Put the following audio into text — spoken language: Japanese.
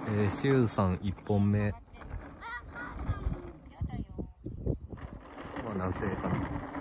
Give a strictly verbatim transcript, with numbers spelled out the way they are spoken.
えー、シュウさんいっぽんめ。まあ、南西かな。